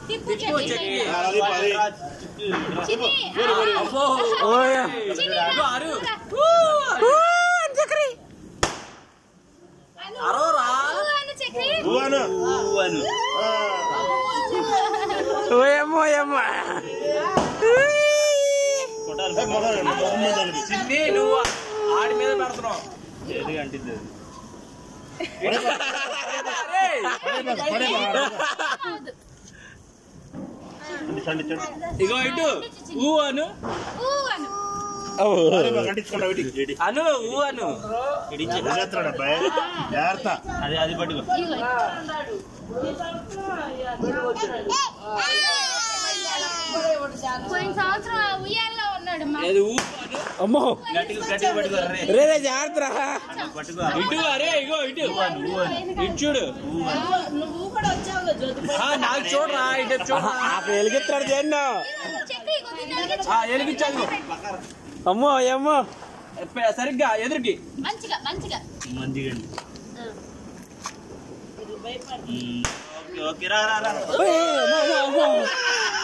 తిప్పు చక్రి నువ్వు ఆడి మీద పెడుతున్నావు ఇగో ఇటు ఊ అను అను ఊ అను అది పట్టుకో పోయిన సంవత్సరం ఉయ్యాల్లో ఉన్నాడు అమ్మో రే జాగ్రత్త ఇటు అరే ఇగో ఇటు ఇటు చూడు నాకు చూడరా ఇటు చూడరా వెలిగిస్తాడు చేయండి వెలిగించాను అమ్మో అమ్మో సరిగ్గా ఎదురుకి మంచిగా మంచిగా మంచిగా ఓకే రా